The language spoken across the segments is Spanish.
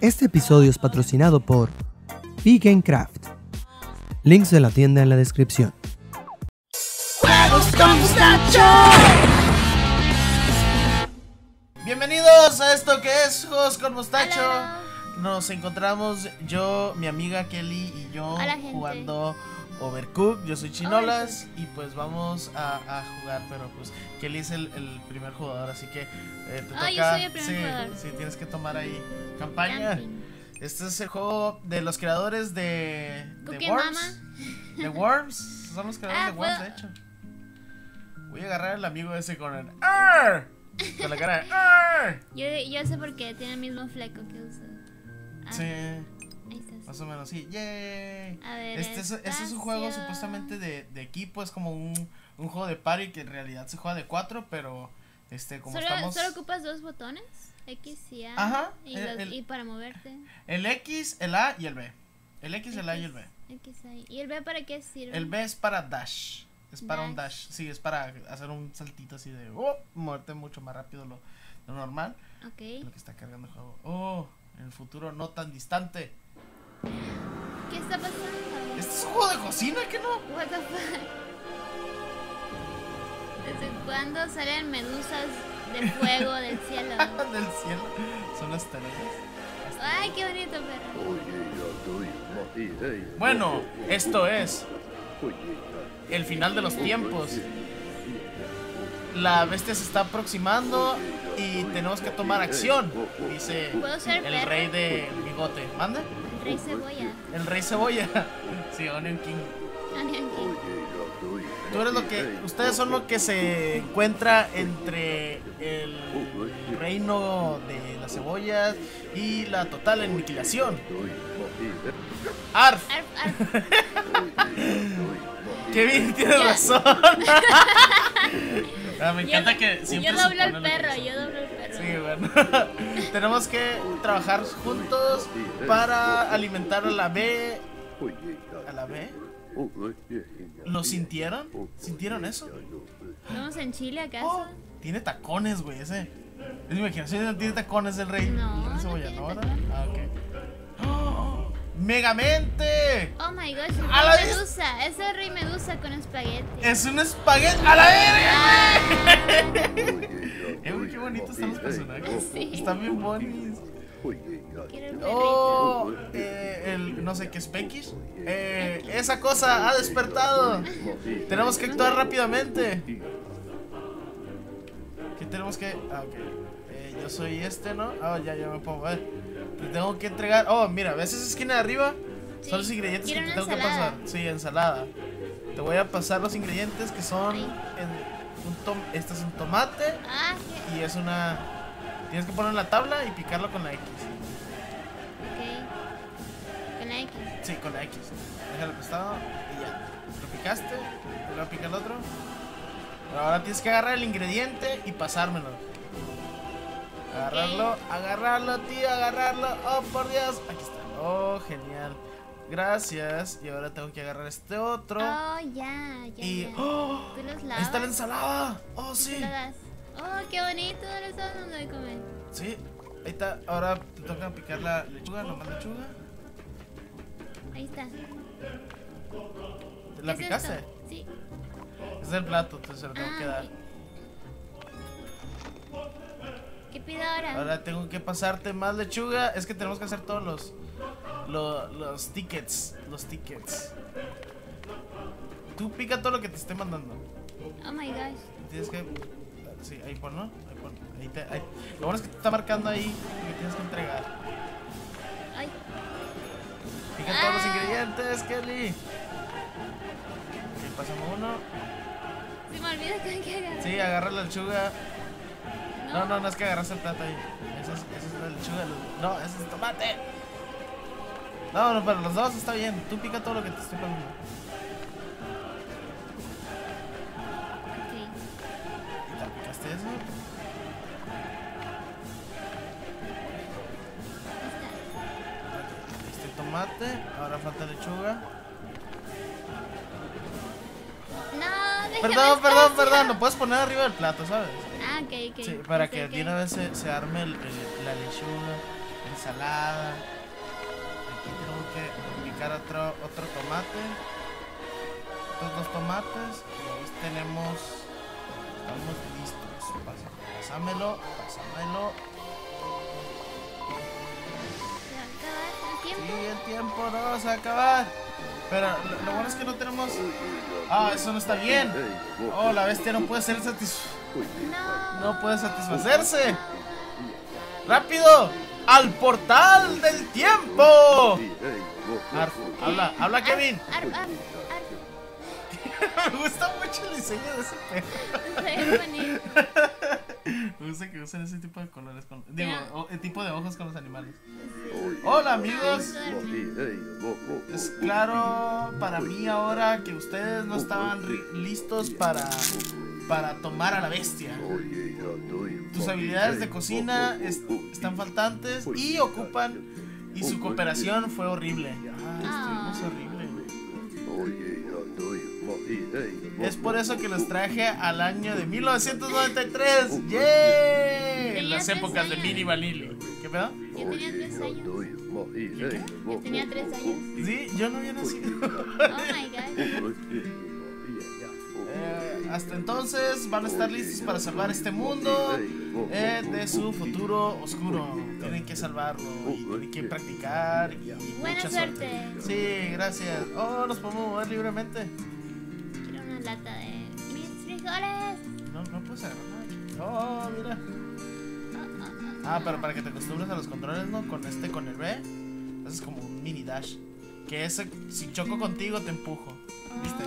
Este episodio es patrocinado por Vegan Craft. Links de la tienda en la descripción. ¡Juegos con Mustacho! Bienvenidos a esto que es Juegos con Mustacho. Hola. Nos encontramos yo, mi amiga Kelly y yo Hola, gente. jugando Overcooked. Yo soy Chinolas y pues vamos a jugar, pero pues Kelly es el primer jugador, así que te toca. Yo soy el primer jugador. Sí, tienes que tomar ahí campaña. Camping. Este es el juego de los creadores de Cookie Worms. Mama. De Worms. Son los creadores de Worms, de hecho. Voy a agarrar al amigo ese con el ¡Arr! Con la cara de ¡Arr! Yo sé por qué, tiene el mismo fleco que uso. Sí, Ahí estás. más o menos, sí. ¡Yay! A ver, Este es un juego espacio. supuestamente de equipo. Es como un juego de party que en realidad se juega de 4, pero como estamos... Solo ocupas dos botones, X y A. Ajá, Y para moverte. El X, el A y el B. El X, el A y el B. X ahí. ¿Y el B para qué sirve? El B es para dash. Es para un Dash. dash. Sí, es para hacer un saltito así de moverte mucho más rápido lo normal. Ok. Lo que está cargando el juego. En el futuro no tan distante. ¿Qué está pasando? Este es un juego de cocina, ¿qué no? What the fuck? ¿Desde cuándo salen medusas de fuego del cielo? Del cielo. Son las tareas. Ay, qué bonito, perro. Bueno, esto es el final de los tiempos. La bestia se está aproximando y tenemos que tomar acción, dice ¿Puedo ser el perro? rey de bigote. ¿Manda? El rey cebolla. El rey cebolla. Sí, Onion King. Onion King. Tú eres ustedes son lo que se encuentra entre el reino de las cebollas y la total aniquilación. Arf. Arf, arf. Kevin tiene razón. Me encanta que siempre Yo se doblo el pone lo que perro, dice. yo doblo el perro. Sí, bueno. Tenemos que trabajar juntos para alimentar a la B. ¿A la B? ¿Lo sintieron? ¿Sintieron eso? ¿Vamos en Chile acaso? Tiene tacones, güey, ese. Es mi imaginación, tiene tacones el rey. No, El rey no cebolla, tiene ¿no? ¿Verdad? tacones. Ah, ok. ¡Oh! ¡Megamente! Oh my gosh, A la el vez. rey medusa. Es el rey medusa con espagueti. Es un espagueti. ¡A la verga! Ah, Güey, qué bonitos están los personajes. Sí. Están bien bonitos. quiero el perrito. Oh, no sé qué es Peckish. Esa cosa ha despertado. Tenemos que actuar rápidamente. ¿Qué tenemos que? Ok. Yo soy ¿no? Ya me puedo mover. Te tengo que entregar. Oh, mira, ¿ves esa esquina de arriba? Sí. Son los ingredientes que Quiero te una tengo que ensalada. pasar. Sí, ensalada. Te voy a pasar los ingredientes que son Ay. este es un tomate Ah, y es una. Tienes que poner en la tabla y picarlo con la X. ok. Con la X. Sí, con la X. Déjalo acostado y ya. Lo picaste, luego pica el otro. Pero ahora tienes que agarrar el ingrediente y pasármelo. Agarrarlo, tío, agarrarlo. Oh, por Dios. Aquí está. Oh, genial. Gracias. Y ahora tengo que agarrar este otro. Oh, ya. Y. Ya. ¡Oh! Tú los Ahí lavas. está la ensalada. Oh, Tú sí. lo das. Oh, qué bonito. Le estás dando de comer. Sí. Ahí está. Ahora te toca picar la lechuga, nomás lechuga. Ahí está. ¿La ¿Qué es picaste? esto? Sí. Es el plato, entonces se lo tengo que dar. Ok. ¿Qué pido ahora? Ahora tengo que pasarte más lechuga. Es que tenemos que hacer todos los tickets. Los tickets. Tú pica todo lo que te esté mandando. Oh my gosh. Tienes que. Sí, ahí ponlo. Ahí Lo bueno es que te está marcando ahí lo que tienes que entregar. Ay. Pica todos los ingredientes, Kelly. Ok, pasamos uno. Se me olvida que hay que agarrar. Sí, agarra la lechuga. No es que agarraste el plato ahí. Esa es la lechuga. No, ese es tomate. No, pero los dos está bien. Tú pica todo lo que te estoy poniendo. Ok. ¿Y te picaste eso? Este tomate. Ahora falta lechuga. No, déjame Perdón. Lo puedes poner arriba del plato, ¿sabes? Ah, ok. Sí, para Ok, que ok. de una vez se arme la lechuga, ensalada. Aquí tenemos que picar otro tomate. Otros 2 tomates. Y ahí tenemos. Estamos listos. Pásamelo. ¿Se va a acabar el tiempo? Sí, el tiempo no se va a acabar. Pero lo bueno es que no tenemos. Ah, eso no está bien. Oh, la bestia no puede ser No. no puede satisfacerse. ¡Rápido! ¡Al portal del tiempo! Habla Kevin. Me gusta mucho el diseño de ese perro. Se ve bonito. Me gusta que usen ese tipo de colores el tipo de ojos con los animales. Hola amigos. Es claro para mí ahora que ustedes no estaban listos para tomar a la bestia. Tus habilidades de cocina están faltantes y su cooperación fue horrible. Estuvimos horrible. Es por eso que los traje al año de 1993. ¡Yay! En las épocas de Mini Vanilli. ¿Qué pedo? Yo tenía 3 años. Yo tenía 3 años. Sí, yo no había nacido. Oh my god. Hasta entonces van a estar listos para salvar este mundo de su futuro oscuro. Tienen que salvarlo y tienen que practicar. Buena mucha suerte. Sí, gracias. Oh, nos podemos mover libremente. Quiero una lata de mis frijoles. No puedes agarrar nada. Oh, mira. Pero para que te acostumbres a los controles, ¿no? Con el B, haces como un mini dash. Que ese, si choco contigo, te empujo. ¿Viste?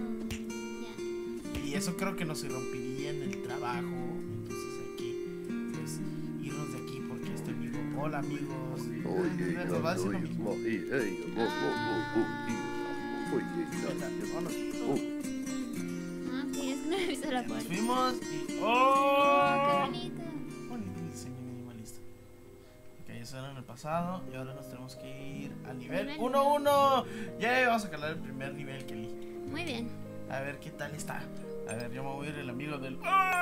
Y eso creo que nos irrumpiría en el trabajo. Entonces hay que irnos de aquí porque este amigo. Hola amigos. Nos va a decir lo mismo. Es que no he visto la puerta. Fuimos y. ¡Oh! ¡Qué bonito! Bonito diseño minimalista. Ok, eso era en el pasado. Y ahora nos tenemos que ir al nivel 1-1. Ya vamos a calar el primer nivel, Kelly. Muy bien. A ver qué tal está. A ver, yo me voy a ir el amigo del.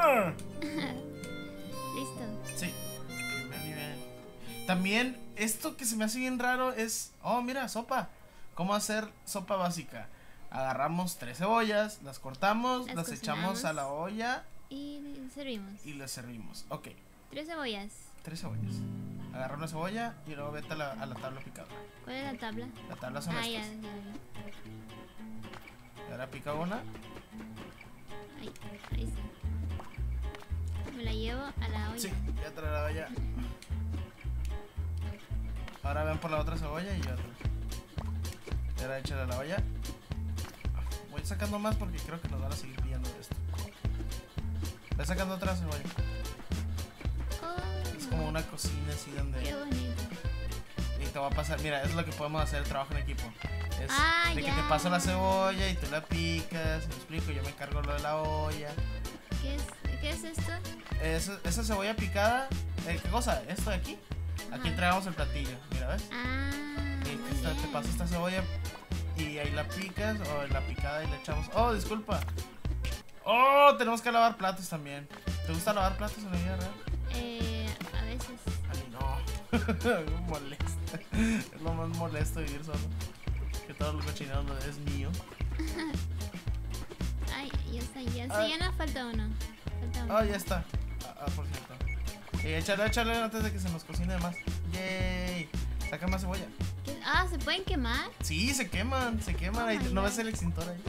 Listo. Sí, primer nivel. También, esto que se me hace bien raro es. Oh, mira, sopa. ¿Cómo hacer sopa básica? Agarramos 3 cebollas, las cortamos, las echamos a la olla y servimos. Y las servimos. Ok. 3 cebollas. 3 cebollas. Agarra una cebolla y luego vete a la tabla picadora. ¿Cuál es la tabla? La tabla son estas. Ya. Y ahora pica una. Ahí está. Me la llevo a la olla. Sí, ya trae la olla. Ahora ven por la otra cebolla y otra. Y ahora échale a la olla. Voy sacando más porque creo que nos van a seguir pillando esto. Voy sacando otra cebolla. Es como una cocina así donde. Qué bonito. Y te va a pasar, mira, es lo que podemos hacer el trabajo en equipo. Es de ya. que te paso la cebolla y tú la picas, me explico, yo me encargo lo de la olla. ¿Qué es esto? Esa cebolla picada, ¿qué cosa? Esto de aquí. Aquí entregamos el platillo, mira, ¿ves? Y te paso esta cebolla y ahí la picas o la picada y le echamos. Oh, disculpa. Oh, tenemos que lavar platos también. ¿Te gusta lavar platos en la vida real? A veces. A mí no. Me molesta. Es lo más molesto vivir solo. Que todo el cochinero es mío. Ay, ya está. Ya nos falta uno. Oh, ya está. Por cierto. Échale antes de que se nos cocine más. Yay. Saca más cebolla. ¿Se pueden quemar? Sí, se queman. Ahí, ¿no ves el extintor ahí?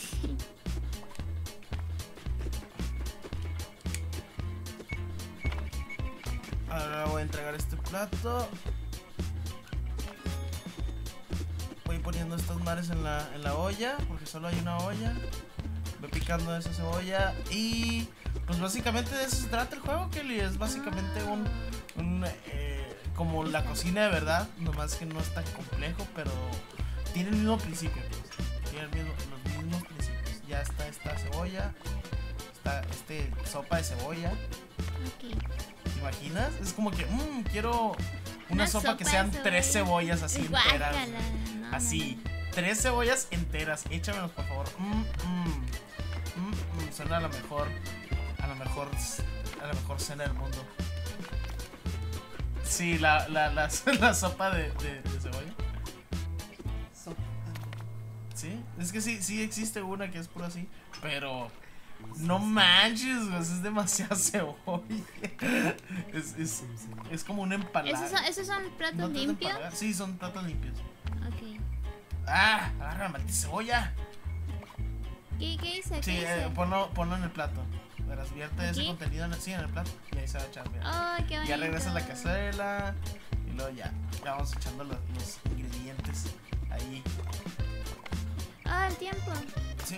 Ahora voy a entregar este plato. Voy poniendo estas mares en la olla, porque solo hay una olla. Voy picando esa cebolla y pues básicamente de eso se trata el juego, Kelly. Es básicamente como la cocina de verdad, nomás que no es tan complejo, pero tiene el mismo principio, pues. Tiene los mismos principios. Ya está esta cebolla, está sopa de cebolla. Ok. ¿Te imaginas? Es como que quiero una sopa que sean 3 cebollas así enteras. No, así, 3 cebollas enteras. Échamelos, por favor. Suena a la mejor cena del mundo. Sí, la sopa de cebolla. Sí, es que sí existe una que es pura así, pero no manches, güey, es demasiada cebolla. Es como un empalague. ¿Esos son platos limpios? Sí, son platos limpios. Ok. Agarra la maldita cebolla. ¿Qué hice? Sí, ponlo en el plato. Verás, vierte ese contenido en el plato y ahí se va a echar. Oh, qué bonito. Ya regresas a la cazuela y luego ya vamos echando los ingredientes ahí. El tiempo. Sí.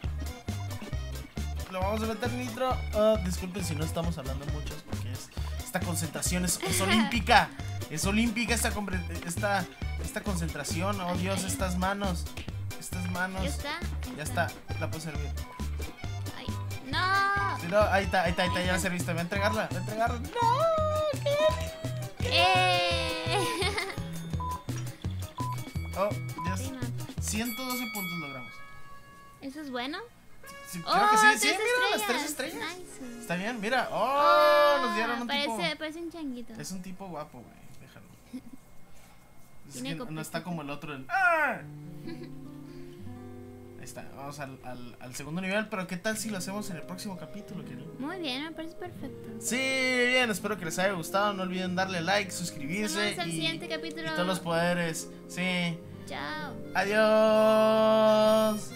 Lo vamos a meter nitro. Disculpen si no estamos hablando mucho, porque esta concentración es olímpica. Es olímpica esta concentración. Oh Dios, estas manos. ¿Ya está? Ya está. La puedo servir. Ay, no. Sí, no, ahí está, ya la serviste. Voy a entregarla. No, Oh, Dios. 112 puntos logramos. ¿Eso es bueno? Sí, creo que sí, mira, las 3 estrellas. Nice. Está bien, mira. Nos dieron un tipo. Parece un changuito. Es un tipo guapo, güey. Déjalo. Es que copita. no está como el otro. Ahí está. Vamos al segundo nivel. Pero ¿qué tal si lo hacemos en el próximo capítulo, querido? Muy bien, me parece perfecto. Sí, bien. Espero que les haya gustado. No olviden darle like, suscribirse. Nos vemos al siguiente capítulo. Y todos los poderes. Sí. Chao. Adiós.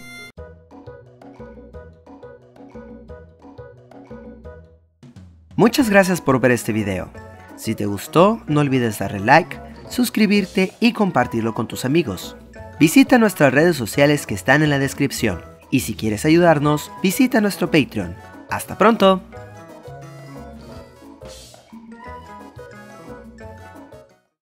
Muchas gracias por ver este video. Si te gustó, no olvides darle like, suscribirte y compartirlo con tus amigos. Visita nuestras redes sociales que están en la descripción. Y si quieres ayudarnos, visita nuestro Patreon. ¡Hasta pronto!